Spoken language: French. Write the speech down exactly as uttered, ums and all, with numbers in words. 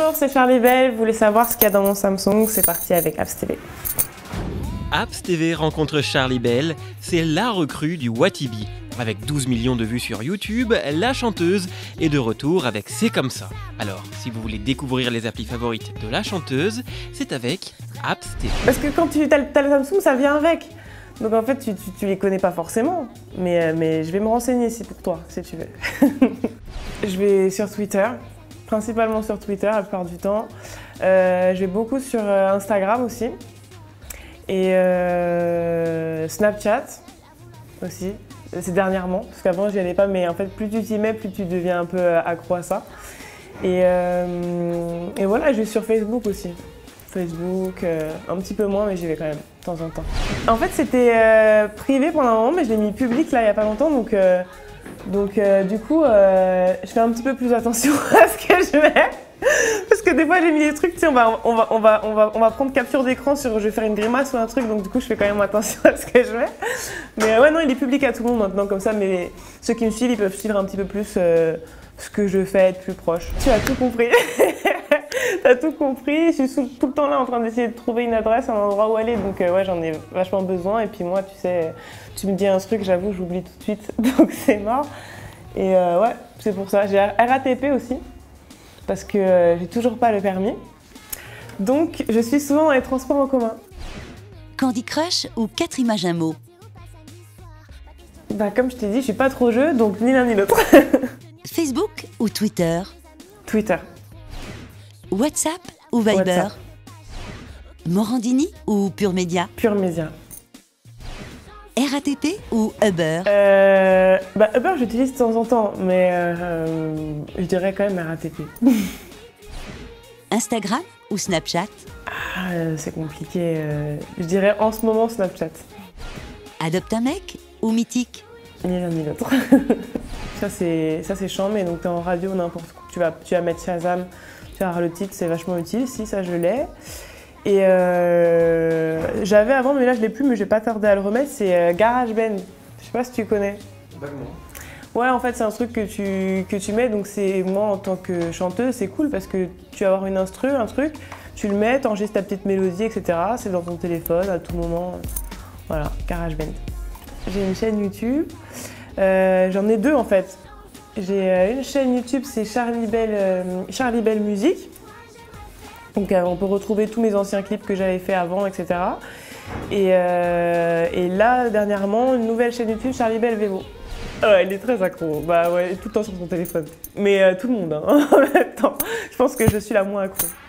Bonjour, c'est Charlie Belle. Vous voulez savoir ce qu'il y a dans mon Samsung? C'est parti avec Apps T V. Apps T V rencontre Charlie Belle, c'est la recrue du Watibi. Avec douze millions de vues sur YouTube, la chanteuse est de retour avec C'est comme ça. Alors, si vous voulez découvrir les applis favorites de la chanteuse, c'est avec Apps T V. Parce que quand tu as le Samsung, ça vient avec. Donc en fait, tu, tu, tu les connais pas forcément. Mais, mais je vais me renseigner ici pour toi, si tu veux. Je vais sur Twitter, principalement sur Twitter la plupart du temps. Euh, je vais beaucoup sur Instagram aussi. Et euh, Snapchat aussi. C'est dernièrement, parce qu'avant j'y allais pas, mais en fait plus tu t'y mets, plus tu deviens un peu accro à ça. Et, euh, et voilà, je vais sur Facebook aussi. Facebook, euh, un petit peu moins, mais j'y vais quand même, de temps en temps. En fait, c'était euh, privé pendant un moment, mais je l'ai mis public là il y a pas longtemps, donc, euh, donc euh, du coup, euh, je fais un petit peu plus attention à ce que je mets. Parce que des fois j'ai mis des trucs, tu sais, on va, on va, on va, on va, on va prendre capture d'écran sur, je vais faire une grimace ou un truc, donc du coup je fais quand même attention à ce que je mets. Mais ouais, non, il est public à tout le monde maintenant, comme ça, mais ceux qui me suivent, ils peuvent suivre un petit peu plus euh, ce que je fais, être plus proche. Tu as tout compris. T'as tout compris, je suis tout, tout le temps là en train d'essayer de trouver une adresse, un endroit où aller, donc euh, ouais, j'en ai vachement besoin. Et puis moi, tu sais, tu me dis un truc, j'avoue, j'oublie tout de suite, donc c'est mort. Et euh, ouais, c'est pour ça. J'ai R A T P aussi, parce que euh, j'ai toujours pas le permis. Donc, je suis souvent dans les transports en commun. Candy Crush ou quatre images un mot? Bah, comme je t'ai dit, je suis pas trop jeu, donc ni l'un ni l'autre. Facebook ou Twitter? Twitter. WhatsApp ou Viber? WhatsApp. Morandini ou Pure Média? Pure Média. R A T P ou Uber? euh, Bah, Uber, j'utilise de temps en temps, mais euh, je dirais quand même R A T P. Instagram ou Snapchat? Ah, c'est compliqué. Euh, je dirais en ce moment Snapchat. Adopte un mec ou Mythique? Ni l'un ni l'autre. Ça, c'est chiant, mais donc t'es en radio, n'importe quoi. Tu vas, tu vas mettre Shazam, tu vas avoir le titre, c'est vachement utile. Si, ça, je l'ai. Et euh, j'avais avant, mais là, je l'ai plus, mais je vais pas tarder à le remettre, c'est euh, GarageBand. Je sais pas si tu connais. Vaguement. Ouais, en fait, c'est un truc que tu, que tu mets, donc c'est moi, en tant que chanteuse, c'est cool parce que tu vas avoir une instru, un truc, tu le mets, t'enregistres ta petite mélodie, et cetera. C'est dans ton téléphone, à tout moment. Voilà, GarageBand. J'ai une chaîne YouTube. Euh, J'en ai deux, en fait. J'ai euh, une chaîne YouTube, c'est Charlie Belle, euh, Charlie Belle Musique. Donc euh, on peut retrouver tous mes anciens clips que j'avais fait avant, et cetera. Et, euh, et là, dernièrement, une nouvelle chaîne YouTube, Charlie Belle Vevo. Ouais, elle est très accro. Bah ouais, tout le temps sur son téléphone. Mais euh, tout le monde, hein, en même temps. Je pense que je suis la moins accro.